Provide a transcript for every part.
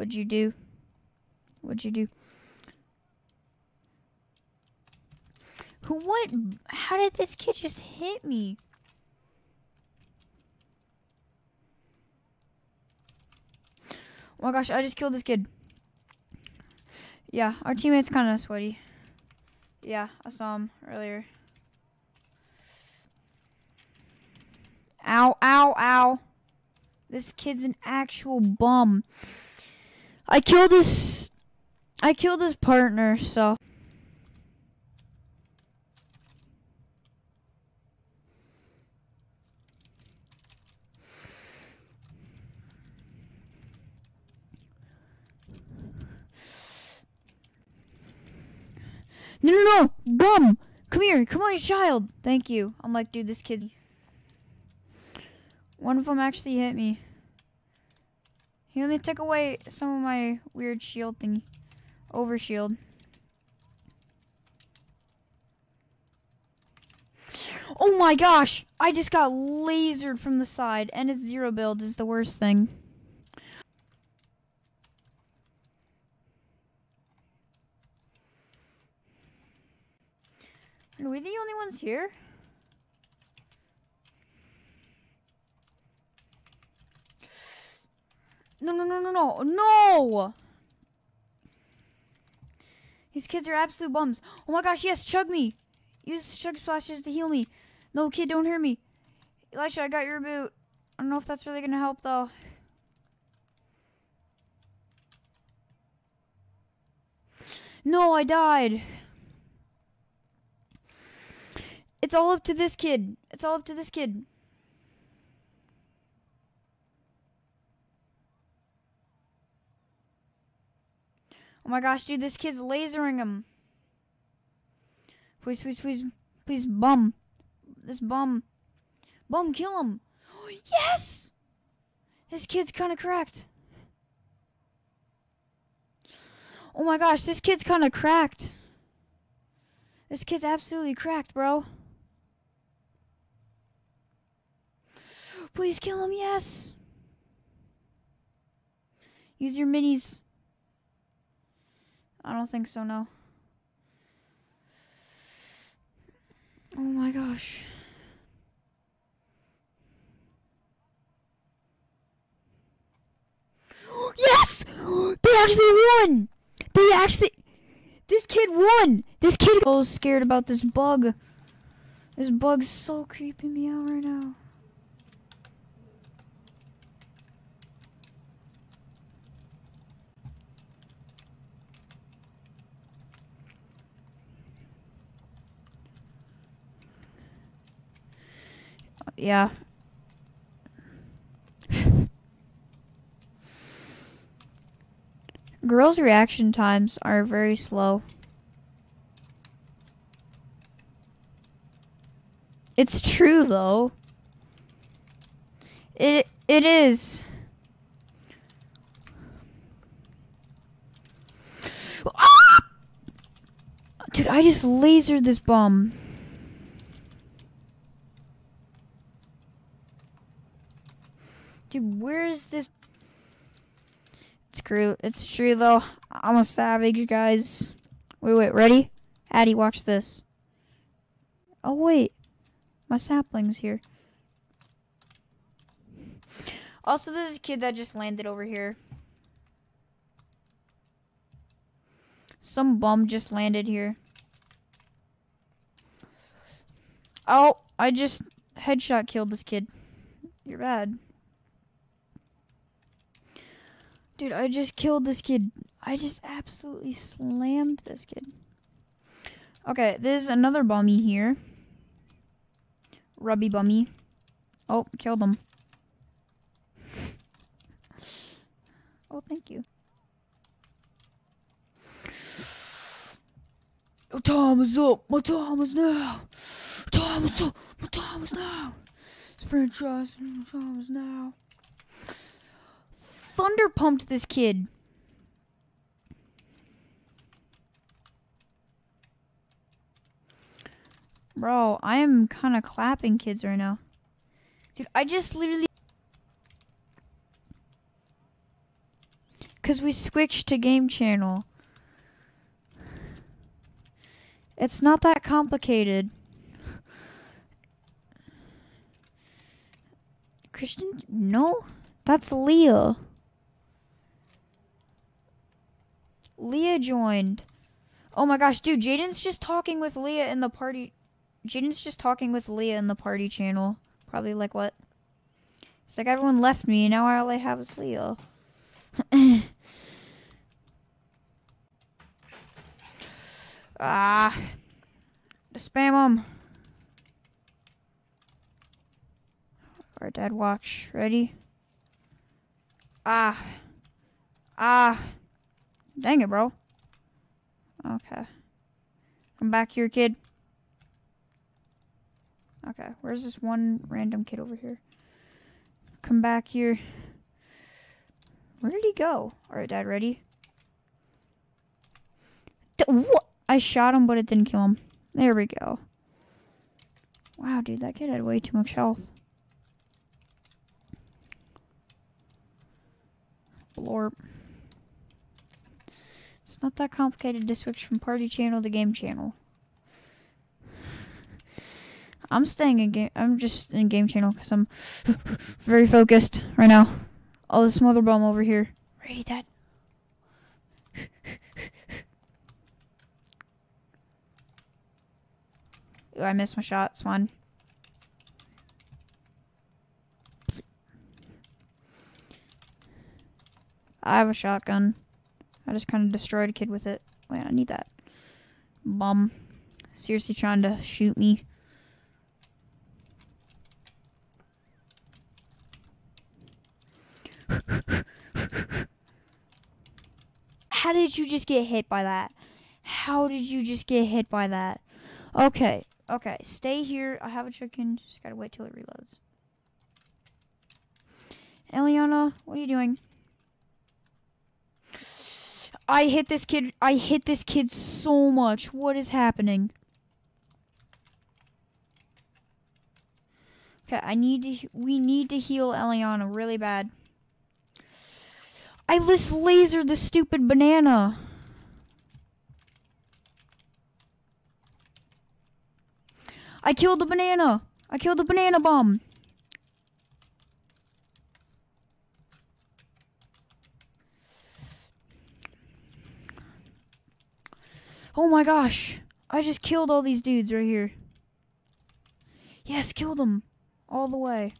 What'd you do? What'd you do? What? How did this kid just hit me? Oh my gosh, I just killed this kid. Yeah, our teammate's kind of sweaty. Yeah, I saw him earlier. Ow, ow, ow. This kid's an actual bum. I killed his partner, so. No, bum! Come here, come on, child. Thank you. I'm like, dude, this kid. One of them actually hit me. He only took away some of my weird shield thingy. Overshield. Oh my gosh! I just got lasered from the side, and it's 0 build is the worst thing. Are we the only ones here? No! These kids are absolute bums. Oh my gosh, yes, chug me. Use chug splashes to heal me. No, kid, don't hurt me. Elisha, I got your boot. I don't know if that's really gonna help though. No, I died. It's all up to this kid. It's all up to this kid. Oh my gosh, dude, this kid's lasering him. Please, please, please, please, bum. This bum. Bum, kill him. Yes! This kid's kind of cracked. Oh my gosh, this kid's kind of cracked. This kid's absolutely cracked, bro. Please kill him, yes! Use your minis. I don't think so, no. Oh my gosh. Yes! They actually won! This kid won! This kid is so scared about this bug. This bug's so creeping me out right now. Yeah. Girls' reaction times are very slow. It's true though. It is. Ah! Dude, I just lasered this bum. Dude, where is this? It's true though. I'm a savage, guys. Wait, ready? Addie, watch this. Oh wait, my sapling's here. Also, there's a kid that just landed over here. Some bum just landed here. Oh, I just headshot killed this kid. You're bad. Dude, I just killed this kid. I just absolutely slammed this kid. Okay, there's another bummy here. Rubby bummy. Oh, killed him. Oh, thank you. Oh, time is up. My time is now. Time is up. My time is now. It's franchise. My time is now. Thunder pumped this kid. Bro, I am kind of clapping kids right now. Dude, I just literally... because we switched to game channel. It's not that complicated. Christian? No, that's Leah. Leah joined. Oh my gosh, dude, Jaden's just talking with Leah in the party. Jaden's just talking with Leah in the party channel. Probably like what? It's like everyone left me, and now all I have is Leah. Spam them. Alright, Dad, watch. Ready? Dang it, bro. Okay. Come back here, kid. Okay, where's this one random kid over here? Come back here. Where did he go? Alright, Dad, ready? What? I shot him, but it didn't kill him. There we go. Wow, dude, that kid had way too much health. Blorp. It's not that complicated to switch from party channel to game channel. I'm staying in game. I'm just in game channel because I'm very focused right now. Oh, this mother bomb over here. Ready, Dad? Ooh, I missed my shot. It's fine. I have a shotgun. I just kind of destroyed a kid with it. Wait, I need that. Bum. Seriously trying to shoot me. How did you just get hit by that? How did you just get hit by that? Okay. Okay. Stay here. I have a chicken. Just gotta wait till it reloads. Eliana, what are you doing? I hit this kid. I hit this kid so much. What is happening? Okay, we need to heal Eliana really bad. I just lasered the stupid banana. I killed the banana. I killed the banana bomb. Oh my gosh. I just killed all these dudes right here. Yes, killed them. All the way.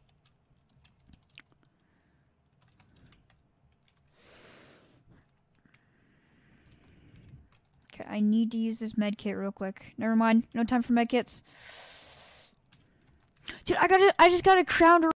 Okay, I need to use this med kit real quick. Never mind. No time for med kits. Dude, I just got a crown